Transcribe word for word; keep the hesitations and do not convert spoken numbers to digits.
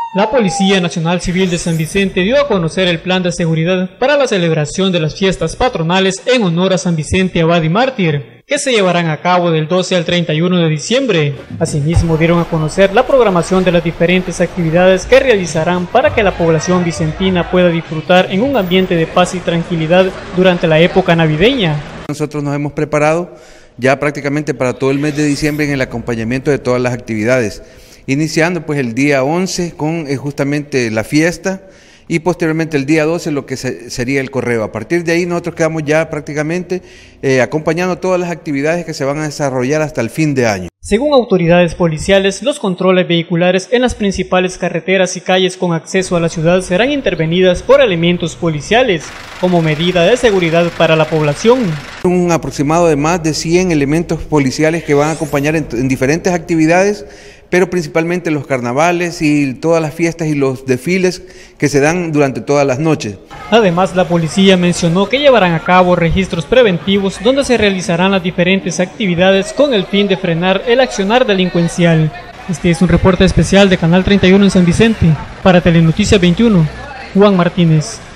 La Policía Nacional Civil de San Vicente dio a conocer el plan de seguridad para la celebración de las fiestas patronales en honor a San Vicente Abad y Mártir, que se llevarán a cabo del doce al treinta y uno de diciembre. Asimismo, dieron a conocer la programación de las diferentes actividades que realizarán para que la población vicentina pueda disfrutar en un ambiente de paz y tranquilidad durante la época navideña. Nosotros nos hemos preparado ya prácticamente para todo el mes de diciembre en el acompañamiento de todas las actividades, iniciando pues el día once con eh, justamente la fiesta y posteriormente el día doce lo que se, sería el correo. A partir de ahí nosotros quedamos ya prácticamente eh, acompañando todas las actividades que se van a desarrollar hasta el fin de año. Según autoridades policiales, los controles vehiculares en las principales carreteras y calles con acceso a la ciudad serán intervenidas por elementos policiales como medida de seguridad para la población. Un aproximado de más de cien elementos policiales que van a acompañar en, en diferentes actividades, pero principalmente los carnavales y todas las fiestas y los desfiles que se dan durante todas las noches. Además, la policía mencionó que llevarán a cabo registros preventivos donde se realizarán las diferentes actividades con el fin de frenar el accionar delincuencial. Este es un reporte especial de Canal treinta y uno en San Vicente. Para Telenoticias veintiuno, Juan Martínez.